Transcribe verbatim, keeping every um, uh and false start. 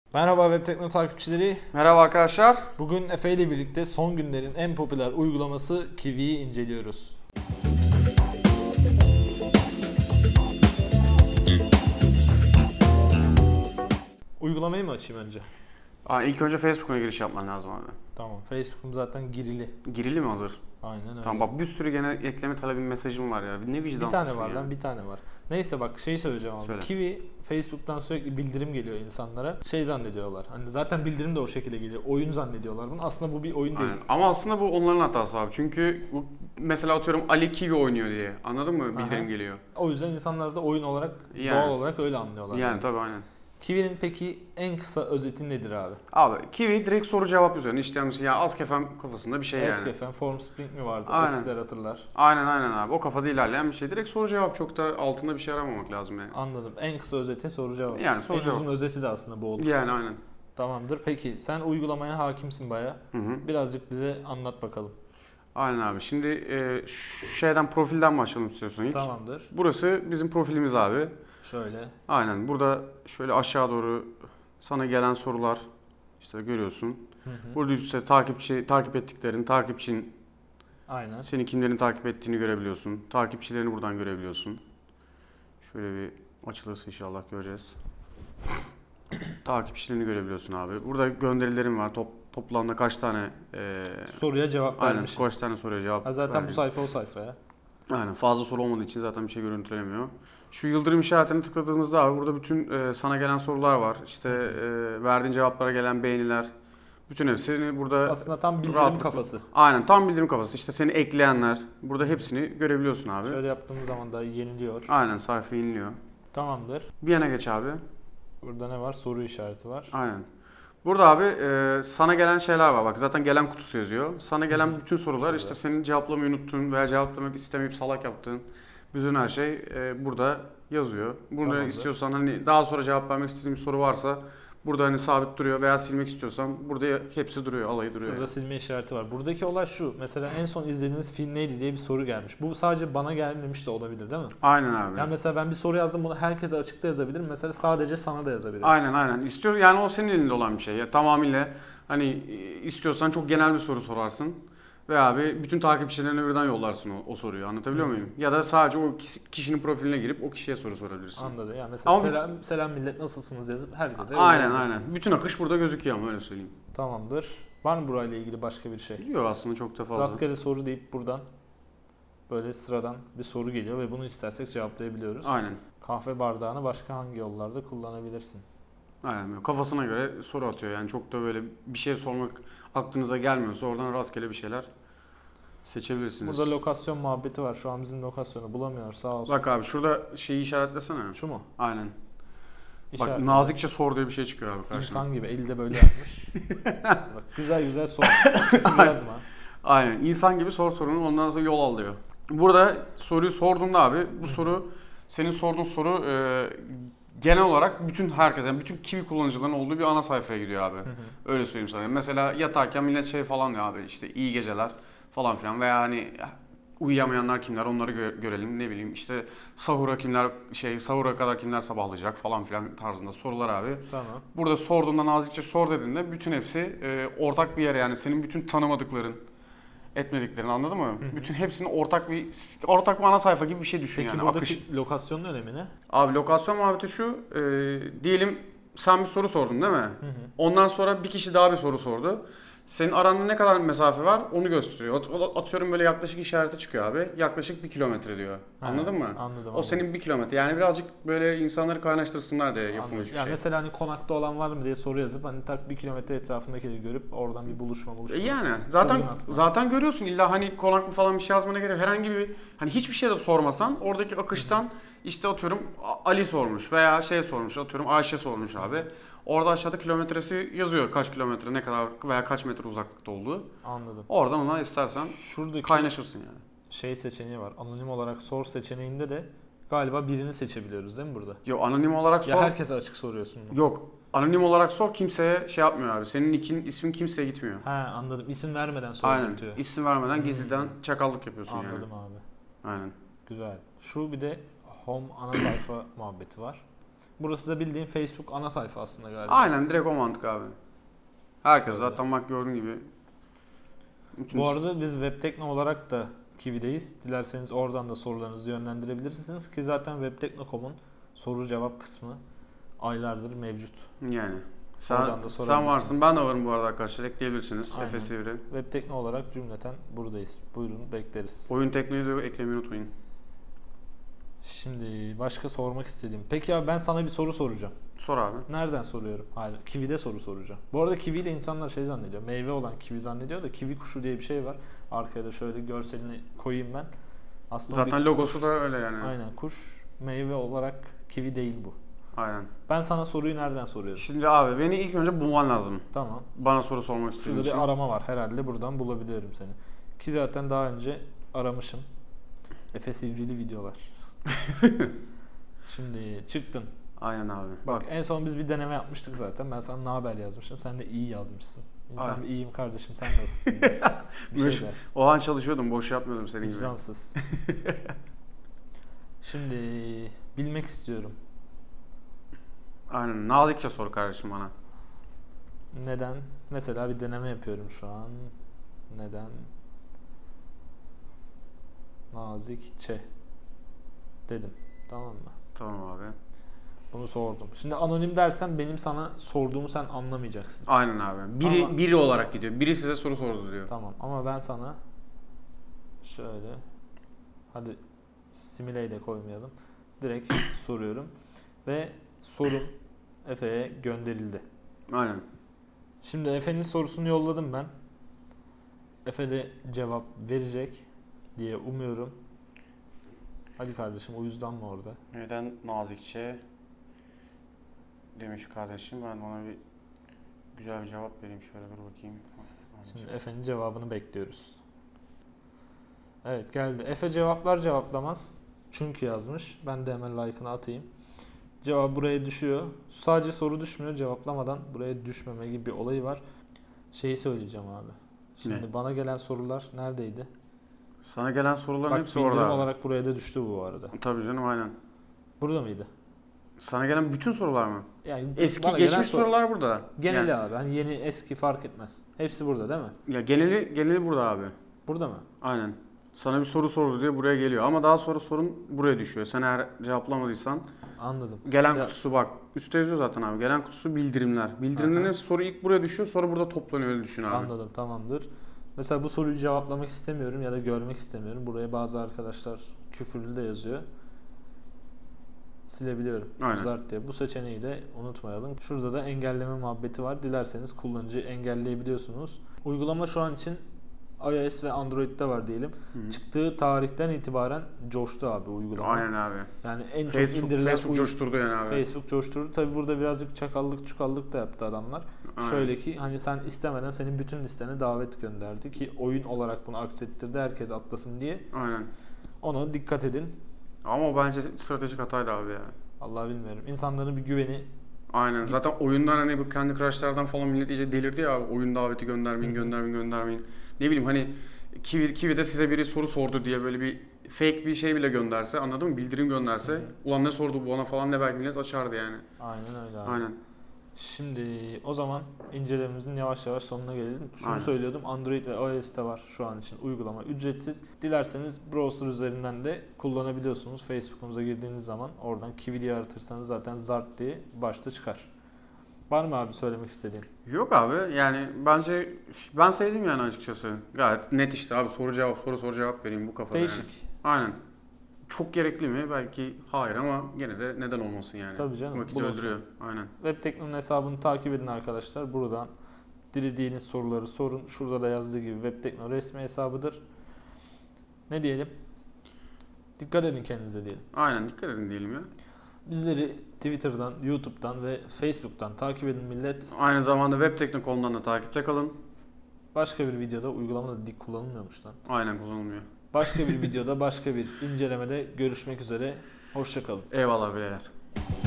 Merhaba Web Tekno takipçileri. Merhaba arkadaşlar. Bugün Efe ile birlikte son günlerin en popüler uygulaması Kiwi'yi inceliyoruz. Uygulamayı mı açayım önce? Aa, ilk önce Facebook'a giriş yapman lazım abi. Tamam. Facebook'um zaten girili. Girili mi hazır? Aynen öyle. Tamam bak bir sürü gene ekleme talebin mesajım var ya. Ne vicdansızsın Bir tane var ya. lan bir tane var. Neyse bak şey söyleyeceğim abi. Söyle. Kiwi Facebook'tan sürekli bildirim geliyor insanlara. Şey zannediyorlar. Hani zaten bildirim de o şekilde geliyor. Oyun zannediyorlar bunu. Aslında bu bir oyun değil. Aynen. Ama aslında bu onların hatası abi. Çünkü bu, mesela atıyorum Ali Kiwi oynuyor diye. Anladın mı? Bildirim Aha. geliyor. O yüzden insanlar da oyun olarak Yani. doğal olarak öyle anlıyorlar. Yani tabii aynen. Kiwi'nin peki en kısa özeti nedir abi? Abi Kiwi direkt soru cevap üzerine işlemesi ya az kefem kafasında bir şey yani. Eskfen, Formspring mi vardı? Aynen. Eskiler hatırlar. Aynen aynen abi. O kafada ilerleyen bir şey. Direkt soru cevap, çok da altında bir şey aramamak lazım yani. Anladım. En kısa özeti soru cevap. Yani soru en cevap. uzun özeti de aslında bu olur. Yani aynen. Tamamdır. Peki sen uygulamaya hakimsin baya. Hı hı. Birazcık bize anlat bakalım. Aynen abi. Şimdi e, şu şeyden profilden başlayalım istiyorsun ilk. Tamamdır. Burası bizim profilimiz abi. Şöyle. Aynen. Burada şöyle aşağı doğru sana gelen sorular işte görüyorsun. Hı hı. Burada işte takipçi, takip ettiklerin, takipçin, Aynen. seni kimlerin takip ettiğini görebiliyorsun. Takipçilerini buradan görebiliyorsun. Şöyle bir açılırsa inşallah göreceğiz. Takipçilerini görebiliyorsun abi. Burada gönderilerim var. Top, toplamda kaç tane e, Soruya cevap aynen vermişim. kaç tane soruya cevap Ha, zaten bu verdim. sayfa o sayfa ya. Aynen, fazla soru olmadığı için zaten bir şey görüntülemiyor. Şu yıldırım işaretini tıkladığımızda abi burada bütün e, sana gelen sorular var. İşte e, verdiğin cevaplara gelen beğeniler. Bütün hepsini burada Aslında tam bildirim rahatlıkla- kafası. Aynen tam bildirim kafası. İşte seni ekleyenler. Burada hepsini görebiliyorsun abi. Şöyle yaptığımız zaman da yeniliyor. Aynen sayfa iniliyor. Tamamdır. Bir yana geç abi. Burada ne var? Soru işareti var. Aynen. Burada abi e, sana gelen şeyler var. Bak zaten gelen kutusu yazıyor. Sana gelen Hı hı. bütün sorular Şurada. işte senin cevaplamayı unuttuğun veya cevaplamak istemeyip salak yaptığın bütün her şey e, burada yazıyor. Burada Tamamdır. istiyorsan hani daha sonra cevap vermek istediğin bir soru varsa burada hani sabit duruyor veya silmek istiyorsan burada hepsi duruyor, alayı duruyor. Şurada Yani. silme işareti var. Buradaki olay şu. Mesela en son izlediğiniz film neydi diye bir soru gelmiş. Bu sadece bana gelmemiş de olabilir değil mi? Aynen abi. Yani mesela ben bir soru yazdım, bunu herkese açıkta yazabilirim. Mesela sadece sana da yazabilirim. Aynen aynen. İstiyor yani o senin elinde olan bir şey. Ya tamamıyla hani e, istiyorsan çok genel bir soru sorarsın. Ve abi bütün takipçilerine birden yollarsın o, o soruyu. Anlatabiliyor Hı. muyum? Ya da sadece o kişi- kişinin profiline girip o kişiye soru sorabilirsin. Anladım. Yani mesela Ama- selam selam millet nasılsınız yazıp herkese Aynen yollayabilirsin. aynen. Bütün akış burada gözüküyor ama öyle söyleyeyim. Tamamdır. Var mı burayla ilgili başka bir şey? Biliyor aslında çok da fazla. Rastgele soru deyip buradan böyle sıradan bir soru geliyor ve bunu istersek cevaplayabiliyoruz. Aynen. Kahve bardağını başka hangi yollarda kullanabilirsin? Aynen. Kafasına göre soru atıyor. Yani çok da böyle bir şey sormak aklınıza gelmiyorsa oradan rastgele bir şeyler seçebilirsiniz. Burada lokasyon muhabbeti var. Şu an bizim lokasyonu bulamıyor sağ olsun. Bak abi şurada şeyi işaretlesene. Şu mu? Aynen. Bak İşaret. nazikçe sor diye bir şey çıkıyor abi karşına. İnsan gibi elde böyle yapmış. Bak güzel güzel sor. Küfür yazma. Aynen. İnsan gibi sor sorunu, ondan sonra yol al diyor. Burada soruyu sorduğunda abi bu soru senin sorduğun soru e, genel olarak bütün herkes yani bütün Kiwi kullanıcıların olduğu bir ana sayfaya gidiyor abi. Öyle söyleyeyim sana. Mesela yatarken millet şey falan diyor abi işte iyi geceler falan filan veya hani uyuyamayanlar kimler onları gö- görelim ne bileyim işte sahura kimler şey sahura kadar kimler sabahlayacak falan filan tarzında sorular abi. Tamam. Burada sorduğunda nazikçe sor dediğinde bütün hepsi e, ortak bir yere yani senin bütün tanımadıkların etmediklerin anladın mı? Hı hı. Bütün hepsini ortak bir ortak bir ana sayfa gibi bir şey düşün Peki yani buradaki akış. lokasyonun önemi ne? Abi lokasyon muhabbeti şu e, diyelim sen bir soru sordun değil mi? Hı hı. Ondan sonra bir kişi daha bir soru sordu. Senin aranda ne kadar mesafe var onu gösteriyor. At- Atıyorum böyle yaklaşık işareti çıkıyor abi. Yaklaşık bir kilometre diyor. Ha, Anladın mı? Anladım. O anladım. senin bir kilometre. Yani birazcık böyle insanları kaynaştırsınlar diye yapılmış Anladım. bir Yani şey. mesela hani konakta olan var mı diye soru yazıp hani tak bir kilometre etrafındakileri görüp oradan bir buluşma buluşma. E Yani zaten Çılgın atma. zaten görüyorsun illa hani konaklı falan bir şey yazmana gerek yok. Herhangi bir hani hiçbir şey de sormasan oradaki akıştan işte atıyorum A- Ali sormuş veya şey sormuş atıyorum Ayşe sormuş abi. Orada aşağıda kilometresi yazıyor kaç kilometre ne kadar veya kaç metre uzaklıkta olduğu. Anladım. Oradan ona istersen Şuradaki kaynaşırsın yani. şey seçeneği var. Anonim olarak sor seçeneğinde de galiba birini seçebiliyoruz değil mi burada? Yok anonim olarak Ya sor. herkese açık soruyorsun bunu. Yok. Anonim olarak sor kimseye şey yapmıyor abi. Senin nickin, ismin kimseye gitmiyor. Ha anladım. İsim vermeden soru Aynen. yürütüyor. İsim vermeden Hmm. gizliden çakallık yapıyorsun Anladım yani. abi. Aynen. Güzel. Şu bir de home ana sayfa muhabbeti var. Burası da bildiğin Facebook ana sayfa aslında galiba. Aynen direkt o mantık abi. Herkes Şöyle. zaten bak gördüğün gibi. Bütün Bu arada biz Webtekno olarak da Kiwi'deyiz. Dilerseniz oradan da sorularınızı yönlendirebilirsiniz ki zaten webtekno nokta com'un soru cevap kısmı aylardır mevcut. yani. Sen, Oradan da sen sorabilirsiniz. varsın, ben de varım bu arada arkadaşlar. Ekleyebilirsiniz. Aynen. Efe Sivri. Webtekno olarak cümleten buradayız. Buyurun bekleriz. Oyun tekniği de eklemeyi unutmayın. Şimdi başka sormak istediğim. Peki abi ben sana bir soru soracağım. Sor abi. Nereden soruyorum? Hayır, Kiwi'de soru soracağım. Bu arada Kiwi'yi de insanlar şey zannediyor. Meyve olan kiwi zannediyor da kiwi kuşu diye bir şey var. Arkaya da şöyle görselini koyayım ben. Aslında Zaten bir logosu kuş. da öyle yani. Aynen kuş. Meyve olarak kiwi değil bu. Aynen. Ben sana soruyu nereden soruyorum? Şimdi abi beni ilk önce bulman lazım. Tamam. Bana soru sormak istediğin Şurada için. bir arama var. Herhalde buradan bulabiliyorum seni. Ki zaten daha önce aramışım. Efe Sivrili videolar. Şimdi çıktın. Aynen abi. Bak en son biz bir deneme yapmıştık zaten. Ben sana ne haber yazmışım. Sen de iyi yazmışsın. İnsan Aynen. bir iyiyim kardeşim sen nasılsın? diye bir şey der. O an çalışıyordum, boş yapmıyordum senin gibi. Vicdansız. Şimdi bilmek istiyorum. Aynen. Nazikçe sor kardeşim bana. Neden? Mesela bir deneme yapıyorum şu an. Neden? Nazikçe dedim. Tamam mı? Tamam abi. Bunu sordum. Şimdi anonim dersen benim sana sorduğumu sen anlamayacaksın. Aynen abi. Biri Ama- biri olarak gidiyor. Biri size soru sordu diyor. Tamam ama ben sana şöyle hadi simüleyi de koymayalım. Direkt soruyorum. Ve sorum Efe'ye gönderildi. Aynen. Şimdi Efe'nin sorusunu yolladım ben. Efe de cevap verecek diye umuyorum. Hadi kardeşim o yüzden mi orada? Neden nazikçe demiş kardeşim. Ben ona bir güzel bir cevap vereyim. Şöyle dur bakayım. Şimdi Efe'nin cevabını bekliyoruz. Evet geldi. Efe cevaplar cevaplamaz. Çünkü yazmış. Ben de hemen like'ını atayım. Cevap buraya düşüyor. Sadece soru düşmüyor. Cevaplamadan buraya düşmeme gibi bir olayı var. Şeyi söyleyeceğim abi. Şimdi Ne? bana gelen sorular neredeydi? Sana gelen soruların Bak hepsi bildirim orada. olarak buraya da düştü bu arada. Tabii canım aynen. Burada mıydı? Sana gelen bütün sorular mı? Yani Eski bana gelen geçmiş sor- sorular burada. Geneli Yani- abi. Hani yeni eski fark etmez. Hepsi burada değil mi? Ya geneli geneli burada abi. Burada mı? Aynen. Sana bir soru sordu diye buraya geliyor ama daha sonra sorun buraya düşüyor. Sen eğer cevaplamadıysan Anladım. gelen Ya- kutusu bak. Üstte yazıyor zaten abi. Gelen kutusu bildirimler. Bildirimlerin Aha. soru ilk buraya düşüyor, sonra burada toplanıyor öyle düşün abi. Anladım tamamdır. Mesela bu soruyu cevaplamak istemiyorum ya da görmek istemiyorum. Buraya bazı arkadaşlar küfürlü de yazıyor. Silebiliyorum. Aynen. Zart diye. Bu seçeneği de unutmayalım. Şurada da engelleme muhabbeti var. Dilerseniz kullanıcıyı engelleyebiliyorsunuz. Uygulama şu an için iOS ve Android'de var diyelim. Hı. Çıktığı tarihten itibaren coştu abi uygulama. Aynen abi. Yani en çok Facebook, indirilen Facebook uy- coşturdu yani abi. Facebook coşturdu. Tabi burada birazcık çakallık çukallık da yaptı adamlar. Aynen. Şöyle ki hani sen istemeden senin bütün listene davet gönderdi ki oyun olarak bunu aksettirdi herkes atlasın diye. Aynen. Ona dikkat edin. Ama o bence stratejik hataydı abi ya. Allah bilmiyorum. İnsanların bir güveni Aynen. Zaten oyundan hani bu Candy Crush'lardan falan millet iyice delirdi ya abi. Oyun daveti göndermeyin, göndermeyin, göndermeyin. Ne bileyim hani Kiwi, Kiwi'de size biri soru sordu diye böyle bir fake bir şey bile gönderse, anladın mı? Bildirim gönderse, ulan ne sordu bu bana falan ne belki millet açardı yani. aynen öyle abi. Aynen. Şimdi o zaman incelememizin yavaş yavaş sonuna gelelim. Şunu Aynen. söylüyordum. Android ve iOS'te var şu an için uygulama ücretsiz. Dilerseniz browser üzerinden de kullanabiliyorsunuz. Facebook'umuza girdiğiniz zaman oradan Kiwi diye aratırsanız zaten Zart diye başta çıkar. Var mı abi söylemek istediğin? Yok abi yani bence ben sevdim yani açıkçası. Gayet net işte abi soru cevap soru soru cevap vereyim bu kafada Değişik. yani. Aynen. Çok gerekli mi? Belki hayır ama gene de neden olmasın yani. Tabii canım, Vakit bulunsun. öldürüyor. Aynen. Webtekno'nun hesabını takip edin arkadaşlar. Buradan dilediğiniz soruları sorun. Şurada da yazdığı gibi Webtekno resmi hesabıdır. Ne diyelim? Dikkat edin kendinize diyelim. Aynen dikkat edin diyelim ya. Bizleri Twitter'dan, YouTube'dan ve Facebook'tan takip edin millet. Aynı zamanda web teknik konudan da takipte kalın. Başka bir videoda uygulamada dik kullanılmıyormuş lan. Aynen kullanılmıyor. Başka bir videoda başka bir incelemede görüşmek üzere. Hoşça kalın. Eyvallah beyler.